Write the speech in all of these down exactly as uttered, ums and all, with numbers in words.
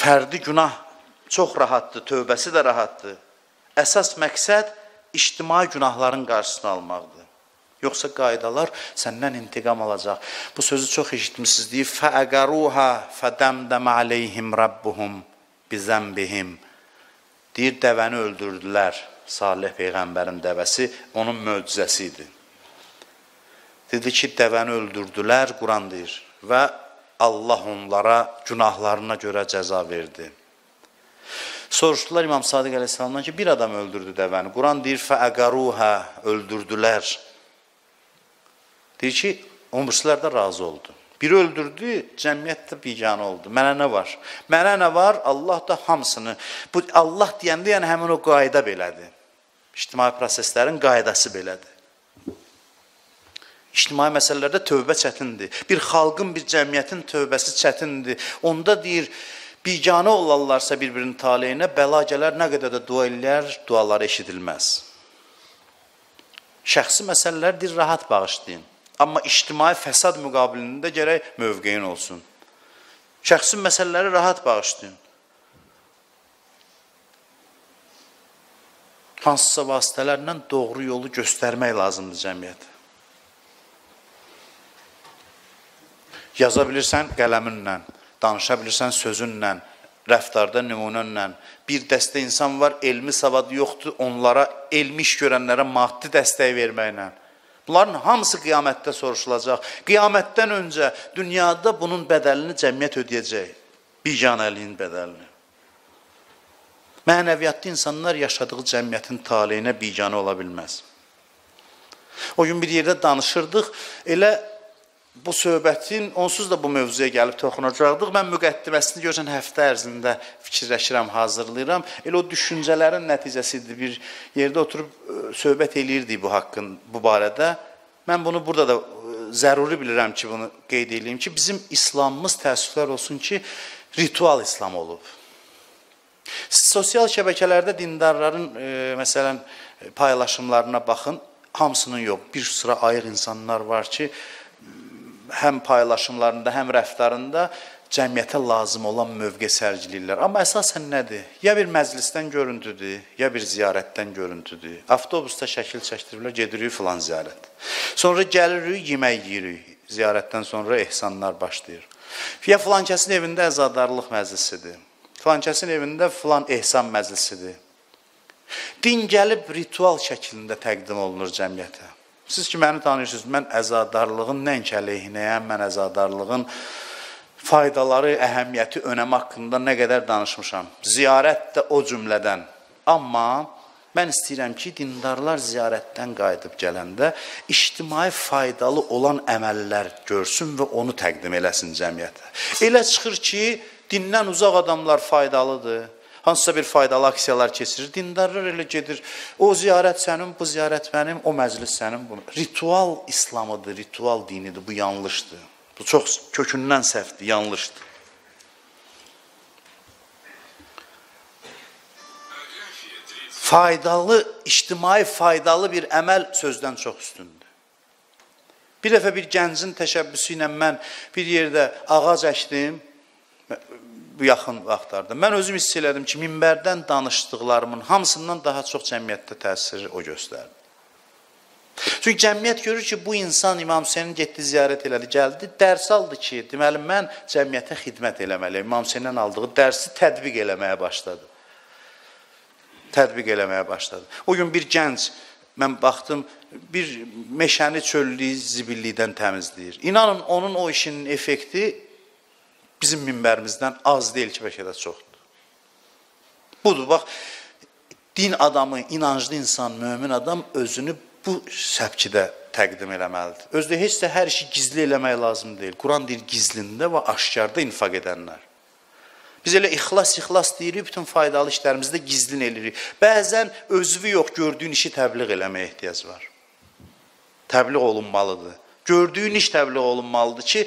fərdi günah çox rahatdır, tövbəsi də rahatdır. Əsas məqsəd ictimai günahların qarşısını almaqdır. Yoxsa qaydalar səndən intiqam alacaq. Bu sözü çox eşitmişsiniz deyir. Fəəqəruhə fədəmdəm aleyhim rabbuhum bizəmbihim. Deyir, dəvəni öldürdülər. Salih Peyğəmbərin dəvəsi onun möcüzəsi idi. Dedi ki, dəvəni öldürdülər, Quran deyir. Və Allah onlara günahlarına görə cəza verdi. Soruşdular İmam Sadiq Əleyhisselamdan ki, bir adam öldürdü dəvəni. Quran deyir, fəəqəruhə, öldürdülər. Deyir ki, ömürsülər də razı oldu. Biri öldürdü, cəmiyyət də biganə oldu. Mənə nə var? Mənə nə var? Allah da hamısını. Bu Allah deyəndə, yəni həmin o qayda belədir. İctimai proseslərin qaydası belədir. İctimai məsələlərdə tövbə çətindir. Bir xalqın, bir cəmiyyətin tövbəsi çətindir. Onda deyir, biganə olarlarsa bir-birinin taleyinə, bəla gələr, nə qədər də dua eləyər, duaları eşidilməz. Şəxsi məsələlər deyir, rahat bağışlayın. Amma ictimai fəsad müqabilində gərək mövqeyin olsun. Şəxsi məsələləri rahat bağışlayın. Hansısa vasitələrlə doğru yolu göstərmək lazımdır cəmiyyətə. Yaza bilirsən qələminlə, danışa bilirsən sözünlə, rəftarda nümunənlə. Bir dəstə insan var, elmi savadı yoxdur, onlara elmi iş görənlərə maddi dəstək verməklə. Bunların hamısı qiyamətdə soruşulacaq. Qiyamətdən öncə dünyada bunun bədəlini cəmiyyət ödəyəcək. Biganəliyin bədəlini. Mənəviyyatlı insanlar yaşadığı cəmiyyətin taleyinə biganə ola bilməz. O gün bir yerdə danışırdıq, elə bu söhbətin, onsuz da bu mövzuya gəlib toxunacaqdıq. Mən müqəddiməsini görsən həftə ərzində fikirləşirəm, hazırlayıram. Elə o düşüncələrin nəticəsidir. Bir yerdə oturub söhbət eləyirdik bu haqqın, bu barədə. Mən bunu burada da zəruri bilirəm ki, bunu qeyd edeyim ki, bizim İslamımız təəssüflər olsun ki, ritual İslam olub. Sosial şəbəkələrdə dindarların, e, məsələn, paylaşımlarına baxın, hamısının yox. Bir sıra ayıq insanlar var ki, həm paylaşımlarında, həm rəftarında cəmiyyətə lazım olan mövqe sərgiləyirlər. Amma əsasən nədir? Ya bir məclisdən görüntüdür, ya bir ziyarətdən görüntüdür. Avtobusda şəkil çəkdiriblər, gedirik filan ziyarət. Sonra gəlirik, yemək yeyirik. Ziyarətdən sonra ehsanlar başlayır. Ya filan kəsin evində əzadarlıq məclisidir. Filan kəsin evində filan ehsan məclisidir. Din gəlib ritual şəklində təqdim olunur cəmiyyətə. Siz ki, məni tanıyırsınız, mən əzadarlığın nəinki əleyhinəyəm, mən əzadarlığın faydaları, əhəmiyyəti, önəmi haqqında nə qədər danışmışam. Ziyarət də o cümlədən. Amma mən istəyirəm ki, dindarlar ziyarətdən qayıdıb gələndə ictimai faydalı olan əməllər görsün və onu təqdim eləsin cəmiyyətə. Elə çıxır ki, dindən uzaq adamlar faydalıdır. Hansısa bir faydalı aksiyalar keçirir, dindarlar elə gedir. O ziyarət sənin, bu ziyarət mənim, o məclis sənin. Bu. Ritual İslamıdır, ritual dinidir, bu yanlışdır. Bu çox kökündən səhvdir, yanlışdır. Faydalı, ictimai faydalı bir əməl sözdən çox üstündür. Bir dəfə bir gəncin təşəbbüsü ilə mən bir yerdə ağac əkdim, bu yaxın vaxtlarda. Mən özüm hiss elədim ki, minbərdən danışdıqlarımın hamısından daha çox cəmiyyətdə təsiri o göstərdi. Çünki cəmiyyət görür ki, bu insan İmam Hüseynin getdi, ziyarət elədi, gəldi, dərs aldı ki, deməli, mən cəmiyyətə xidmət eləməliyim. İmam Hüseyndən aldığı dərsi tədbiq eləməyə başladı. Tədbiq eləməyə başladı. O gün bir gənc, mən baxdım, bir meşəni çöllüyü zibillikdən təmizləyir. İnanın, onun o işinin effekti bizim minbərimizdən az deyil ki, bəlkə də çoxdur. Budur, bax, din adamı, inanclı insan, mömin adam özünü bu səbkidə təqdim eləməlidir. Özdə heç də hər işi gizli eləmək lazım deyil. Quran deyir, gizlində və aşkarda infaq edənlər. Biz elə ixlas, ixlas deyirik, bütün faydalı işlərimizdə gizlin eləyirik. Bəzən özü yox, gördüyün işi təbliğ eləməyə ehtiyac var. Təbliğ olunmalıdır. Gördüyün iş təbliğ olunmalıdır ki,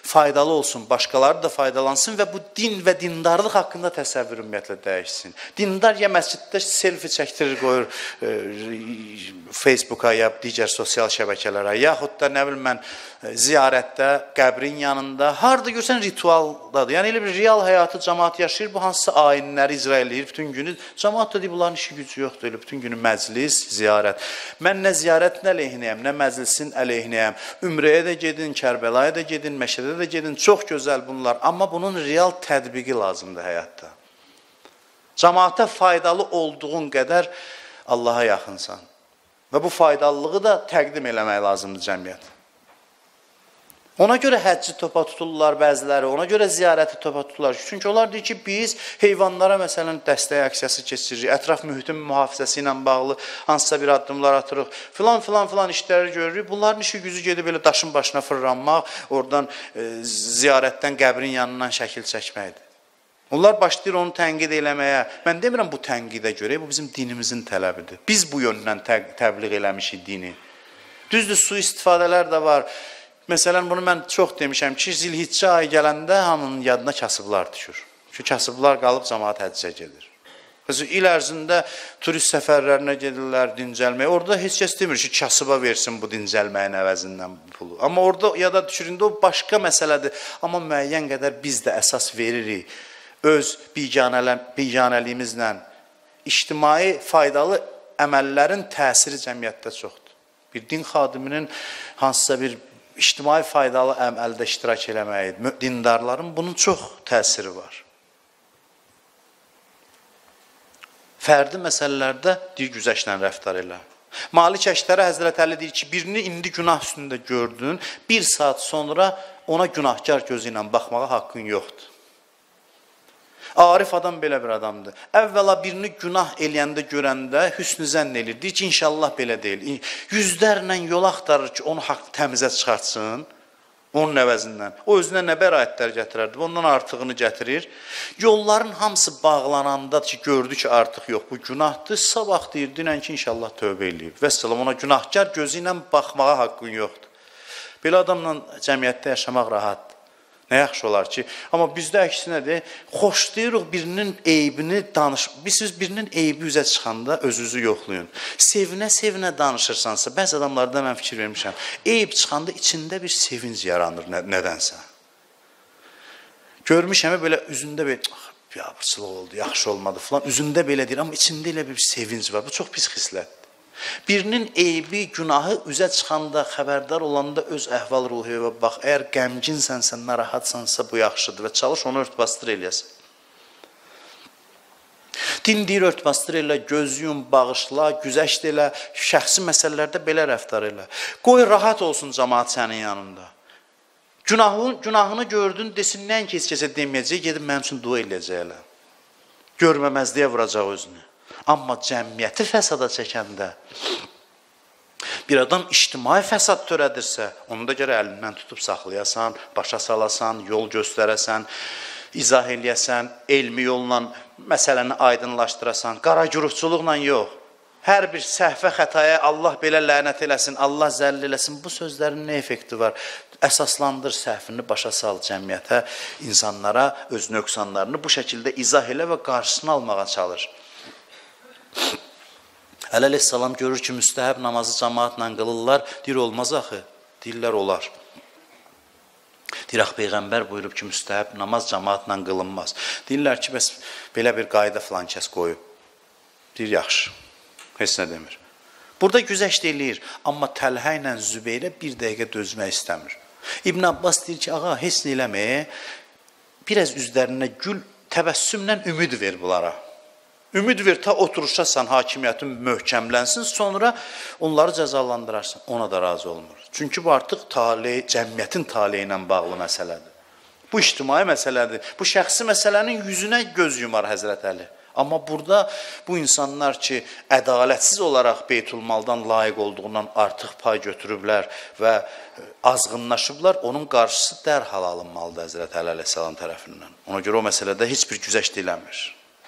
faydalı olsun, başqaları da faydalansın və bu din və dindarlıq haqqında təsəvvür ümumiyyətlə dəyişsin. Dindar ya məsciddə selfie çəkdirir, qoyur e, Facebooka ya digər sosial şəbəkələrə, yaxud da nə bilim mən ziyarətdə, qəbrin yanında, harada görsən ritualdadır. Yəni elə bir real həyatı cəmaat yaşayır, bu hansısa ayinləri icra eləyir bütün günü. Cəmaat da deyir, bunların işi gücü yoxdur, elə bütün günü məclis, ziyarət. Mən nə ziyarətin əleyhinəyəm, nə məclisin əleyhinəyəm. Ümrəyə də gedin, Kərbəlaya da gedin, Məşədə də gedin, çox gözəl bunlar. Amma bunun real tətbiqi lazımdır həyatda. Cəmaata faydalı olduğun qədər Allaha yaxınsan. Və bu faydalılığı da təqdim eləmək lazımdır cəmiyyət. Ona görə həcci topa tuturlar bəziləri, ona görə ziyarəti topa tuturlar. Çünki onlar deyir ki, biz heyvanlara məsələn dəstək aksiyası keçiririk, ətraf mühitin mühafizəsi ilə bağlı hansısa bir addımlar atırıq, filan filan filan işləri görürük. Bunların işi gücü gedib elə daşın başına fırlanmaq, oradan e, ziyarətdən qəbrin yanından şəkil çəkməkdir. Onlar başlayır onu tənqid eləməyə. Mən demirəm bu tənqidə görə, bu bizim dinimizin tələbidir. Biz bu yöndən tə təbliğ eləmişik dini. Düzdür, su istifadələr də var. Məsələn, bunu mən çox demişəm ki, Zilhiccə ayı gələndə hamının yadına kasıblar düşür. Çünki kasıblar qalıb cəmaat həccə gedir. Mesela il ərzində turist səfərlərinə gedirlər, dincəlməyə. Orada heç kəs demir ki, kasıba versin bu dincəlməyin əvəzindən pulu. Amma orada ya da düşüründə o başqa məsələdir. Amma müəyyən qədər biz də əsas veririk. Öz biganəliyimizlə ictimai faydalı əməllərin təsiri cəmiyyətdə çoxdur. Bir din xadiminin hansısa bir ictimai faydalı əməldə iştirak eləməyi, dindarların bunun çox təsiri var. Fərdi məsələlərdə deyir, güzəşlə rəftar elə. Malik Əştərə Həzrət Əli deyir ki, birini indi günah üstündə gördün, bir saat sonra ona günahkar gözü ilə baxmağa haqqın yoxdur. Arif adam belə bir adamdır. Əvvəla birini günah eləyəndə, görəndə hüsnü zənn eləyir. Deyir ki, inşallah belə deyil. Yüzlərlə yol axtarır ki, onu haqq təmizə çıxartsın, onun əvəzindən. O özünə nə bəraətlər gətirərdi, ondan artığını gətirir. Yolların hamısı bağlananda ki, gördü ki, artıq yox, bu günahdır. Sabah deyir, dinən ki, inşallah tövbə eləyib. Vəssalam, ona günahkar gözü ilə baxmağa haqqın yoxdur. Belə adamla cəmiyyətdə yaşamaq rahatdır. Nə yaxşı olar ki, amma bizdə əksinədir, xoşlayırıq birinin eybini danış. Biz birinin eybi üzə çıxanda özünüzü yoxlayın. Sevinə-sevinə danışırsansa, bəzi adamlarda mən fikir vermişəm, eyb çıxanda içində bir sevinc yaranır nə, nədənsə. Görmüşəm, belə üzündə belə, biabırçılıq oldu, yaxşı olmadı falan, üzündə belə deyir, amma içində elə bir sevinc var. Bu çox pis xislətdir. Birinin eybi, günahı üzə çıxanda, xəbərdar olanda öz əhval ruhiyyəyə bax. Əgər qəmginsənsə, narahatsansa bu yaxşıdır və çalış onu örtbasdır eləyəsən. Din deyir, örtbasdır elə, göz yum, bağışla, güzəşt elə, şəxsi məsələlərdə belə rəftar elə. Qoy rahat olsun cəmaat sənin yanında. Günahın, günahını gördün, desin, nən ki, heç kəsə deməyəcək, gedib mənim üçün dua eləyəcək elə. Görməməzliyə vuracaq özünü. Amma cəmiyyəti fəsada çəkəndə, bir adam ictimai fəsad törədirsə, onu da görə əlindən tutub saxlayasan, başa salasan, yol göstərəsən, izah eləyəsən, elmi yolla məsələni aydınlaşdırasan, qaragürufçuluqla yox. Hər bir səhvə xətaya Allah belə lənət eləsin, Allah zəll eləsin, bu sözlərin nə effekti var? Əsaslandır səhvini, başa sal cəmiyyətə, insanlara öz nöqsanlarını bu şəkildə izah elə və qarşısını almağa çalış. Əli əleyhissalam görür ki, müstəhəb namazı cəmaatla qılırlar, deyir, olmaz axı, deyirlər, olar. Deyir, axı, Peyğəmbər buyurub ki, müstəhəb namaz cəmaatla qılınmaz. Deyirlər ki, bəs belə bir qayda filan kəs qoyub. Deyir, yaxşı, heç nə demir. Burada güzəşt eləyir, amma Təlhə ilə Zübeyrə bir dəqiqə dözmək istəmir. İbn Abbas deyir ki, ağa, heç nə eləməyə, biraz üzlərinə gül, təbəssümlə ümid ver bunlara. Ümid ver, ta oturuşasan, hakimiyyətin möhkəmlənsin, sonra onları cəzalandırarsan. Ona da razı olmur. Çünki bu artıq tale, cəmiyyətin taleyi ilə bağlı məsələdir. Bu ictimai məsələdir. Bu şəxsi məsələnin yüzünə göz yumar Həzrət Əli. Amma burada bu insanlar ki, ədalətsiz olaraq Beytülmaldan layiq olduğundan artıq pay götürüblər və azğınlaşıblar, onun qarşısı dərhal alınmalıdır Həzrət Əli əleyhissalam tərəfindən. Ona görə o məsələdə heç bir güzəşt eləmir.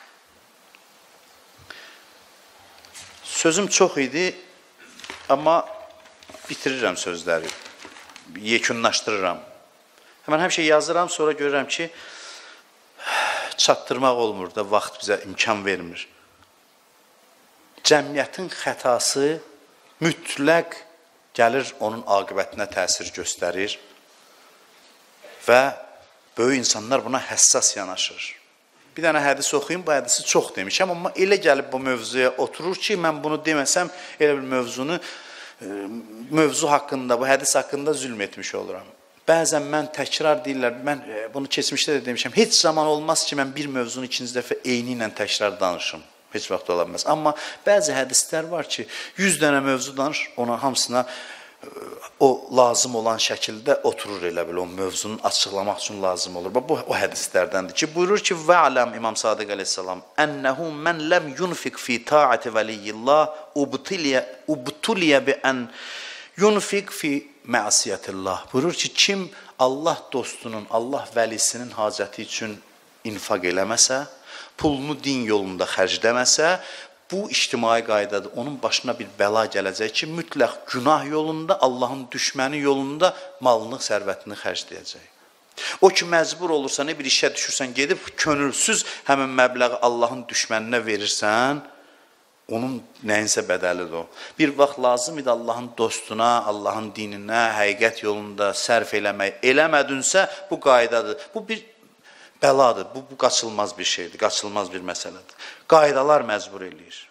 Sözüm çox idi, amma bitirirəm sözləri, yekunlaşdırıram. Mən həmişə yazıram, sonra görürəm ki, çatdırmaq olmur da, vaxt bizə imkan vermir. Cəmiyyətin xətası mütləq gəlir, onun aqibətinə təsir göstərir və böyük insanlar buna həssas yanaşır. Bir dənə hədis oxuyum, bu hədisi çox demişəm, amma elə gəlib bu mövzuya oturur ki, mən bunu deməsəm, elə bir mövzunu, mövzu haqqında, bu hədis haqqında zülm etmiş oluram. Bəzən mən təkrar deyirlər, mən bunu keçmişdə də demişəm, heç zaman olmaz ki, mən bir mövzunu ikinci dəfə eyni ilə təkrar danışım. Heç vaxt ola bilməz. Amma bəzi hədislər var ki, yüz dənə mövzu danış, ona hamısına o lazım olan şəkildə oturur elə bil, o mövzunu açıqlamaq üçün lazım olur. Bu, o hədislərdəndir ki, buyurur ki, və aləm İmam Sadiq aleyhissalam, ənəhu mən ləm yunfiq fi taati vəliyyillah, ubtuliyə bi ən yunfiq fi məasiyyətillah. Buyurur ki, kim Allah dostunun, Allah vəlisinin hacəti üçün infaq eləməsə, pulunu din yolunda xərcləməsə, bu ictimai qaydadır. Onun başına bir bəla gələcək ki, mütləq günah yolunda, Allahın düşməni yolunda malını, sərvətini xərcləyəcək. O ki, məcbur olursa, ne bir işə düşürsən, gedib könülsüz həmin məbləği Allahın düşməninə verirsən, onun nəyinsə bədəlidir o. Bir vaxt lazım idi Allahın dostuna, Allahın dininə, həqiqət yolunda sərf eləmək. Eləmədinsə, bu qaydadır. Bu bir bəladır, bu, bu qaçılmaz bir şeydir, qaçılmaz bir məsələdir. Qaydalar məcbur eləyir.